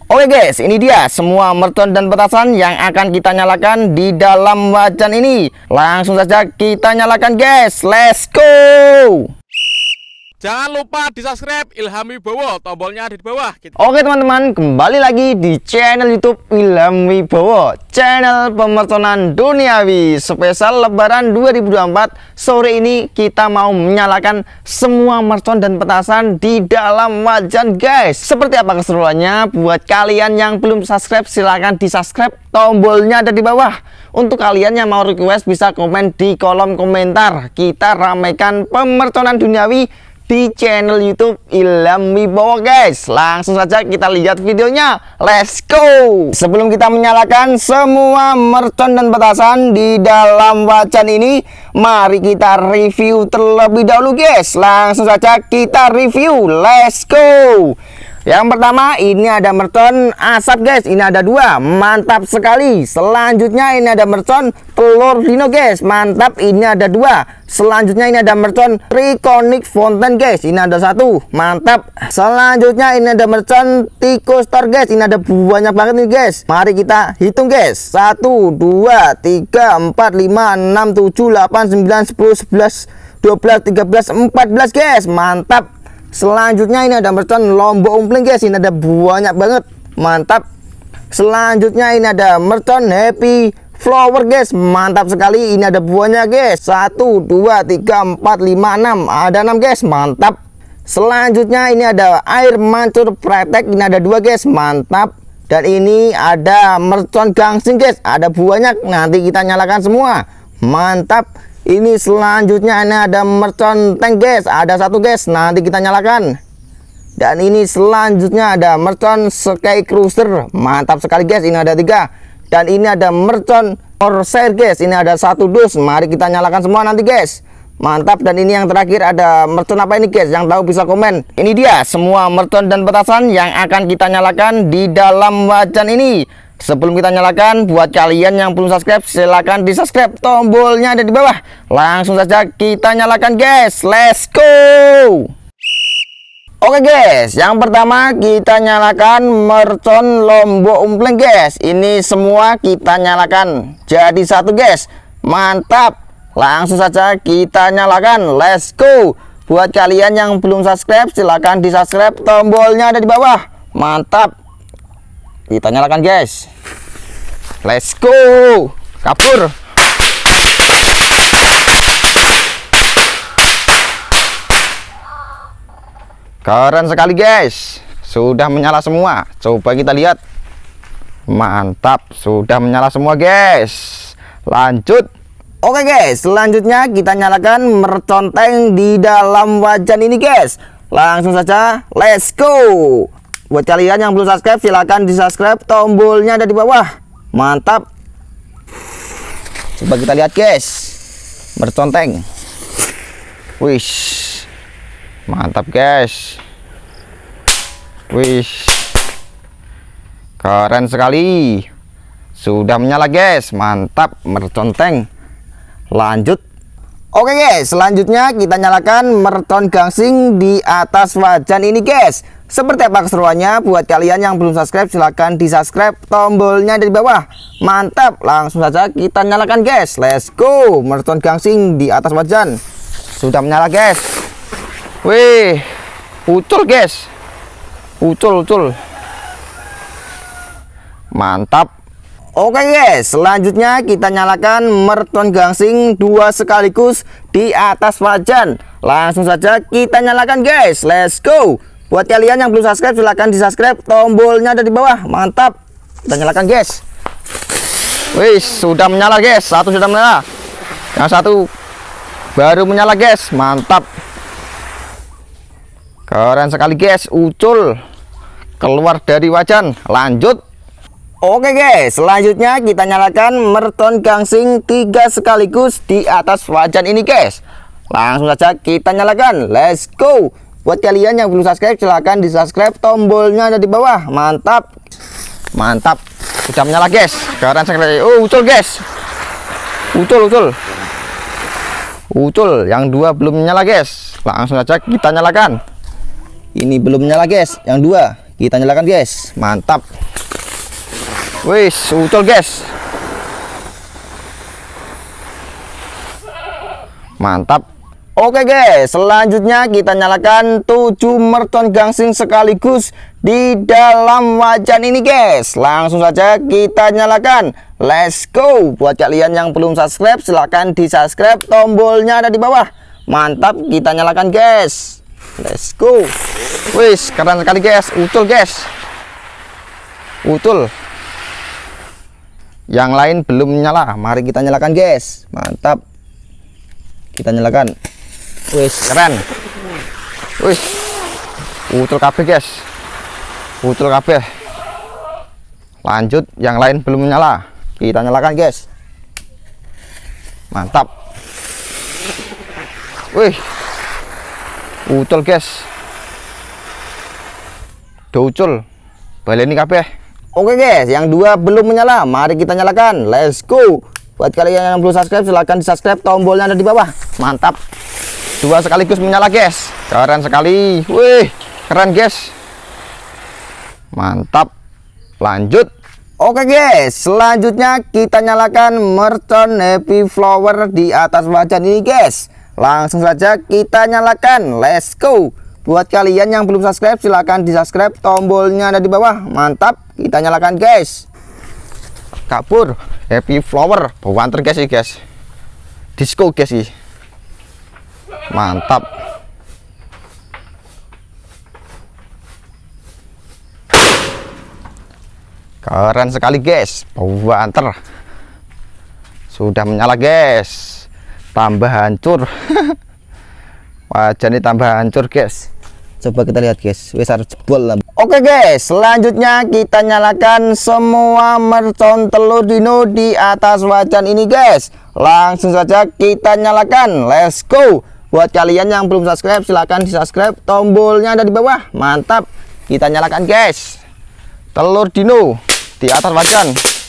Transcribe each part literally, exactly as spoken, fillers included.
Oke guys, ini dia semua mercon dan petasan yang akan kita nyalakan di dalam wajan ini. Langsung saja kita nyalakan guys, let's go. Jangan lupa di subscribe Ilham Wibowo, tombolnya ada di bawah. Oke teman-teman, kembali lagi di channel YouTube Ilham Wibowo, channel pemerconan duniawi spesial Lebaran dua ribu dua puluh empat. Sore ini kita mau menyalakan semua mercon dan petasan di dalam wajan guys. Seperti apa keseruannya? Buat kalian yang belum subscribe, silahkan di subscribe, tombolnya ada di bawah. Untuk kalian yang mau request bisa komen di kolom komentar. Kita ramaikan pemerconan duniawi di channel YouTube Ilham Wibowo guys. Langsung saja kita lihat videonya, let's go. Sebelum kita menyalakan semua mercon dan petasan di dalam wajan ini, mari kita review terlebih dahulu guys. Langsung saja kita review, let's go. Yang pertama ini ada mercon asap guys, ini ada dua, mantap sekali. Selanjutnya ini ada mercon telur dino guys, mantap, ini ada dua. Selanjutnya ini ada mercon Triconic Fountain guys, ini ada satu, mantap. Selanjutnya ini ada mercon tikus star guys, ini ada banyak banget nih guys. Mari kita hitung guys, satu, dua, tiga, empat, lima, enam, tujuh, delapan, sembilan, sepuluh, sebelas, dua belas, tiga belas, empat belas guys, mantap. Selanjutnya ini ada mercon Lombok Umpling guys, ini ada banyak banget, mantap. Selanjutnya ini ada mercon Happy Flower guys, mantap sekali, ini ada buahnya guys, satu, dua, tiga, empat, lima, enam, ada enam guys, mantap. Selanjutnya ini ada air mancur pretek, ini ada dua guys, mantap. Dan ini ada mercon gangsing guys, ada buahnya, nanti kita nyalakan semua, mantap. Ini selanjutnya ini ada mercon tank guys, ada satu guys, nanti kita nyalakan. Dan ini selanjutnya ada mercon Sky Cruiser, mantap sekali guys, ini ada tiga. Dan ini ada mercon Corsair guys, ini ada satu dus, mari kita nyalakan semua nanti guys, mantap. Dan ini yang terakhir ada mercon apa ini guys, yang tahu bisa komen. Ini dia semua mercon dan petasan yang akan kita nyalakan di dalam wajan ini. Sebelum kita nyalakan, buat kalian yang belum subscribe, silahkan di subscribe, tombolnya ada di bawah. Langsung saja kita nyalakan guys, let's go. Oke guys, yang pertama kita nyalakan mercon Lombok Umpling guys. Ini semua kita nyalakan jadi satu guys, mantap. Langsung saja kita nyalakan, let's go. Buat kalian yang belum subscribe, silahkan di subscribe, tombolnya ada di bawah, mantap. Kita nyalakan guys, let's go, kabur. Keren sekali guys, sudah menyala semua. Coba kita lihat, mantap, sudah menyala semua guys. Lanjut. Oke guys, selanjutnya kita nyalakan mercon tank di dalam wajan ini guys. Langsung saja, let's go. Buat kalian yang belum subscribe, silahkan di subscribe, tombolnya ada di bawah, mantap. Coba kita lihat guys, mercon tank, wish, mantap guys, wish, keren sekali, sudah menyala guys, mantap mercon tank. Lanjut. Oke guys, selanjutnya kita nyalakan mercon gangsing di atas wajan ini guys. Seperti apa keseruannya? Buat kalian yang belum subscribe, silahkan di subscribe, tombolnya dari bawah, mantap. Langsung saja kita nyalakan guys, let's go. Mercon gangsing di atas wajan sudah menyala guys. Wih, ucul guys, ucul ucul, mantap. Oke guys, selanjutnya kita nyalakan mercon gangsing dua sekaligus di atas wajan. Langsung saja kita nyalakan guys, let's go. Buat kalian yang belum subscribe, silahkan di subscribe, tombolnya ada di bawah, mantap. Kita nyalakan guys. Wih, sudah menyala guys, satu sudah menyala, yang satu baru menyala guys, mantap. Keren sekali guys, ucul keluar dari wajan. Lanjut. Oke guys, selanjutnya kita nyalakan mercon gangsing tiga sekaligus di atas wajan ini guys. Langsung saja kita nyalakan, let's go. Buat kalian yang belum subscribe, silahkan di subscribe, tombolnya ada di bawah, mantap, mantap. Sudah menyala guys, keren sekali. Oh ucul guys, ucul ucul ucul, yang dua belum menyala guys. Langsung saja kita nyalakan. Ini belum nyala guys, yang dua kita nyalakan guys. Mantap. Wis, ucul guys. Mantap. Oke guys, selanjutnya kita nyalakan tujuh mercon gangsing sekaligus di dalam wajan ini guys. Langsung saja kita nyalakan. Let's go. Buat kalian yang belum subscribe, silahkan di subscribe, tombolnya ada di bawah. Mantap, kita nyalakan guys. Let's go. Wis, keren sekali guys. Ucul guys. Ucul. Yang lain belum nyala, mari kita nyalakan guys. Mantap. Kita nyalakan. Wis, keren. Wis. Ucul kabeh guys. Ucul kabeh. Lanjut, yang lain belum nyala. Kita nyalakan guys. Mantap. Wih. Ucul guys. Do ucul. Baleni kabeh. Oke guys, yang dua belum menyala, mari kita nyalakan. Let's go. Buat kalian yang belum subscribe, silahkan di subscribe, tombolnya ada di bawah. Mantap. Dua sekaligus menyala guys. Keren sekali. Wih, keren guys. Mantap. Lanjut. Oke guys, selanjutnya kita nyalakan mercon Happy Flower di atas wajan ini guys. Langsung saja kita nyalakan. Let's go. Buat kalian yang belum subscribe, silahkan di subscribe, tombolnya ada di bawah. Mantap. Kita nyalakan guys. Kabur. Happy Flower bawanter guys ini guys. Disco guys ini. Mantap. Keren sekali guys. Bawanter sudah menyala guys. Tambah hancur. Wajan ini tambah hancur guys. Coba kita lihat guys. Wes harus jebol lah. Oke guys, selanjutnya kita nyalakan semua mercon telur dino di atas wajan ini guys. Langsung saja kita nyalakan. Let's go. Buat kalian yang belum subscribe, silahkan di subscribe, tombolnya ada di bawah. Mantap. Kita nyalakan guys. Telur dino di atas wajan.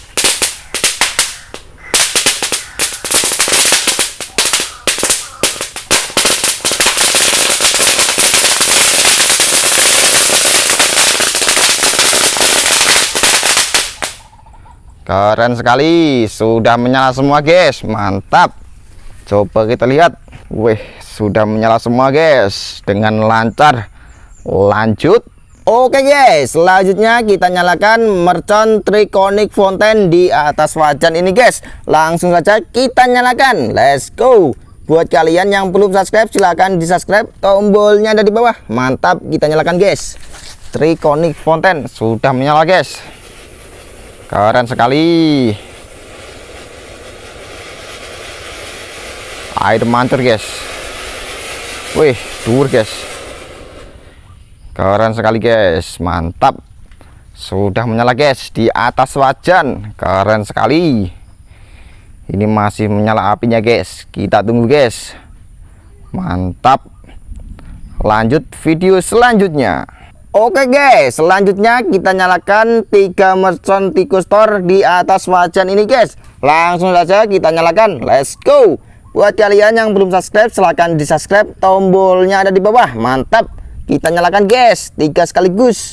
Keren sekali, sudah menyala semua guys. Mantap. Coba kita lihat. Wih, sudah menyala semua guys dengan lancar. Lanjut. Oke guys, selanjutnya kita nyalakan mercon Triconic Fountain di atas wajan ini guys. Langsung saja kita nyalakan. Let's go. Buat kalian yang belum subscribe, silahkan di subscribe, tombolnya ada di bawah. Mantap, kita nyalakan guys. Triconic Fountain sudah menyala guys. Keren sekali. Air mancur guys. Wih, dur guys. Keren sekali guys. Mantap. Sudah menyala guys di atas wajan. Keren sekali. Ini masih menyala apinya guys. Kita tunggu guys. Mantap. Lanjut video selanjutnya. Oke guys, selanjutnya kita nyalakan tiga mercon tikus tor di atas wajan ini guys. Langsung saja kita nyalakan. Let's go. Buat kalian yang belum subscribe, silahkan di subscribe, tombolnya ada di bawah. Mantap. Kita nyalakan guys, tiga sekaligus.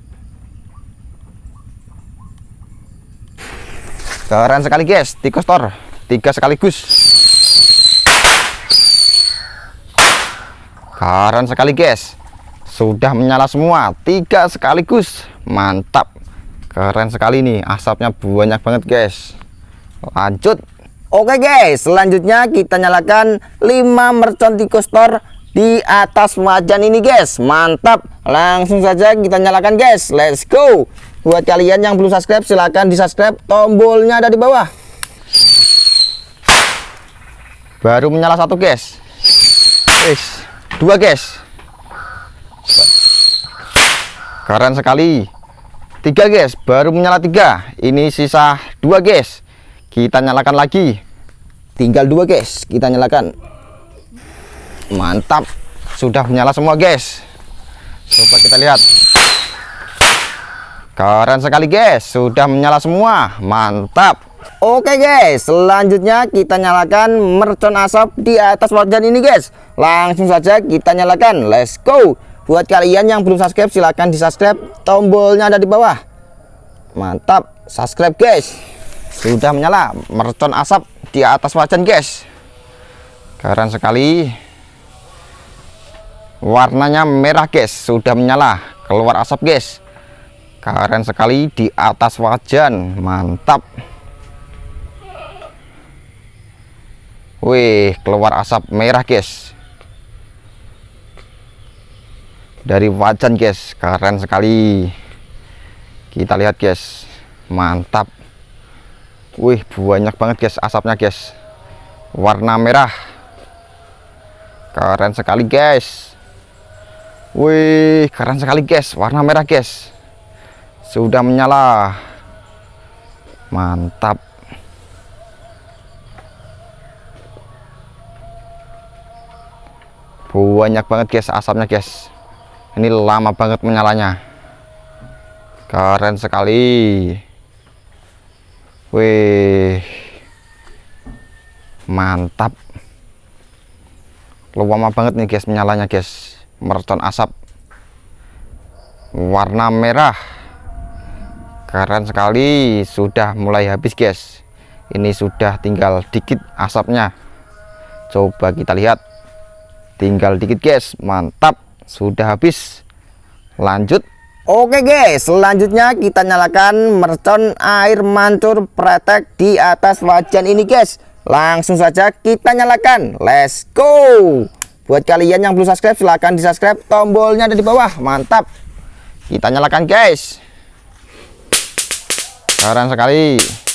Keren sekali guys, tikus tor tiga sekaligus. Keren sekali guys. Sudah menyala semua tiga sekaligus. Mantap. Keren sekali nih, asapnya banyak banget guys. Lanjut. Oke guys, selanjutnya kita nyalakan lima mercon tikus tor di atas wajan ini guys. Mantap. Langsung saja kita nyalakan guys. Let's go. Buat kalian yang belum subscribe, silahkan di subscribe, tombolnya ada di bawah. Baru menyala satu guys. Guys, dua guys. Keren sekali. Tiga guys, baru menyala tiga. Ini sisa dua guys. Kita nyalakan lagi. Tinggal dua guys, kita nyalakan. Mantap. Sudah menyala semua guys. Coba kita lihat. Keren sekali guys, sudah menyala semua. Mantap. Oke guys, selanjutnya kita nyalakan mercon asap di atas wajan ini guys. Langsung saja kita nyalakan. Let's go. Buat kalian yang belum subscribe, silahkan di subscribe, tombolnya ada di bawah. Mantap, subscribe guys. Sudah menyala, mercon asap di atas wajan guys. Keren sekali. Warnanya merah guys, sudah menyala, keluar asap guys. Keren sekali di atas wajan, mantap. Wih, keluar asap merah guys dari wajan guys, keren sekali. Kita lihat guys, mantap. Wih, banyak banget guys asapnya guys, warna merah, keren sekali guys. Wih, keren sekali guys, warna merah guys, sudah menyala, mantap. Banyak banget guys asapnya guys, ini lama banget menyalanya, keren sekali. Wih, mantap, lama banget nih guys menyalanya guys. Mercon asap warna merah, keren sekali. Sudah mulai habis guys, ini sudah tinggal dikit asapnya. Coba kita lihat, tinggal dikit guys, mantap, sudah habis. Lanjut. Oke guys, selanjutnya kita nyalakan mercon air mancur pretek di atas wajan ini guys. Langsung saja kita nyalakan, let's go. Buat kalian yang belum subscribe, silahkan di subscribe, tombolnya ada di bawah. Mantap, kita nyalakan guys. Keren sekali.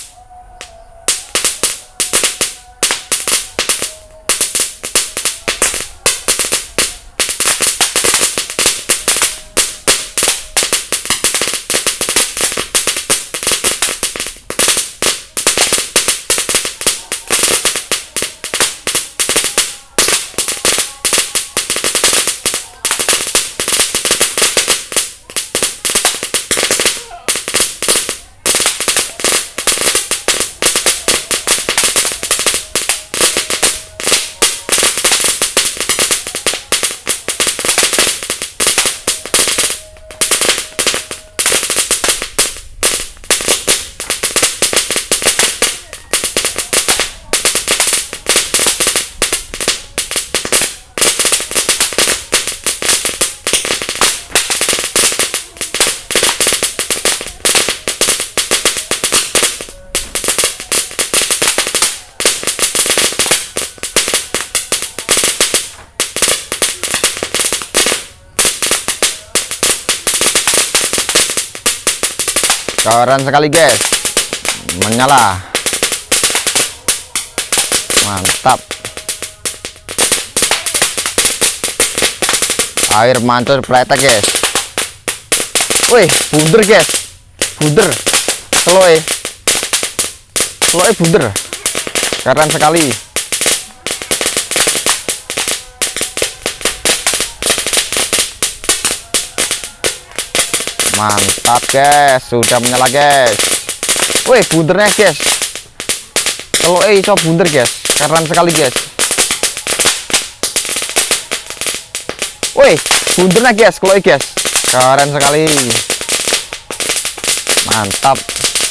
Keren sekali guys, menyala, mantap. Air mancur pretek guys. Wih, bunder guys, bunder, sloe, sloe bunder, keren sekali. Mantap guys, sudah menyala guys. Wih, bundernya guys, kalau eh iso bunder guys, keren sekali guys. Wih, bundernya guys, kalau eh guys, keren sekali, mantap.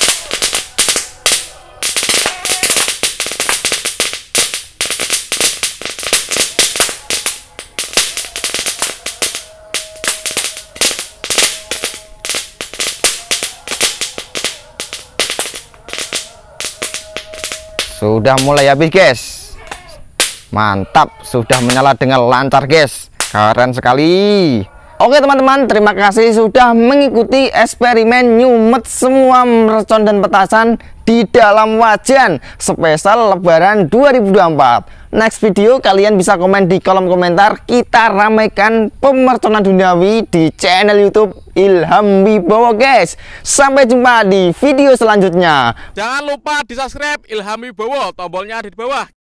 Sudah mulai habis guys, mantap, sudah menyala dengan lancar guys, keren sekali. Oke teman-teman, terima kasih sudah mengikuti eksperimen nyumet semua mercon dan petasan di dalam wajan spesial lebaran dua ribu dua puluh empat. Next video kalian bisa komen di kolom komentar, kita ramaikan pemerconan duniawi di channel YouTube Ilham Wibowo guys. Sampai jumpa di video selanjutnya. Jangan lupa di subscribe Ilham Wibowo, tombolnya ada di bawah.